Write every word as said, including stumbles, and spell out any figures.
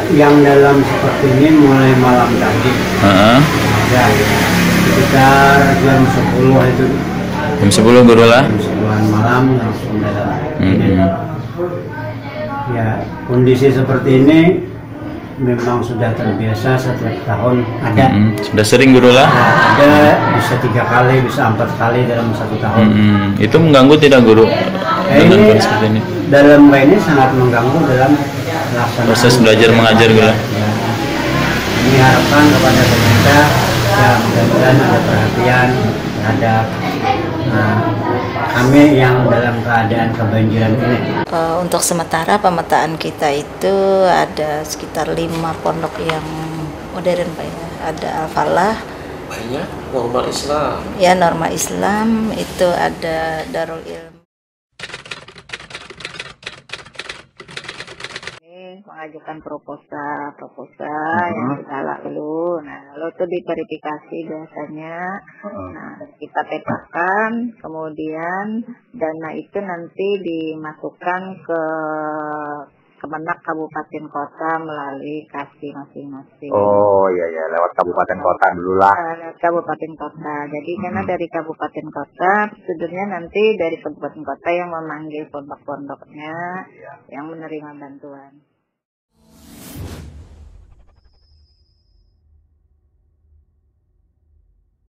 yang dalam seperti ini mulai malam tadi. Uh-huh. Ya, sekitar jam sepuluh itu. Jam sepuluh guru lah. Jam sepuluhan malam langsung dalam. Mm-hmm. Ya, kondisi seperti ini memang sudah terbiasa setiap tahun ada. Mm-hmm. Sudah sering guru lah. Nah, ada bisa tiga kali, bisa empat kali dalam satu tahun. Mm-hmm. Itu mengganggu tidak guru? Eh, ini, seperti ini. Dalam ini sangat mengganggu dalam pelaksanaan proses belajar mengajar guru. Ya. Ini harapan kepada pemerintah, ya mudah-mudahan ada perhatian terhadap nah, kami yang dalam keadaan kebanjiran ini. Uh, untuk sementara pemetaan kita itu ada sekitar lima pondok yang modern Pak ya. Ada Al-Falah, banyak norma Islam. Ya norma Islam, itu ada Darul Ilm. Mengajukan proposal, proposal uh-huh. yang kita lalu, nah lalu itu diverifikasi biasanya, uh-huh. nah kita petakan, kemudian dana itu nanti dimasukkan ke Kemenak Kabupaten Kota melalui kasih masing-masing. Oh iya ya, lewat Kabupaten Kota dulu lah. Nah, lewat Kabupaten Kota. Jadi hmm. karena dari Kabupaten Kota, prosedurnya nanti dari Kabupaten Kota yang memanggil pondok-pondoknya yeah. yang menerima bantuan.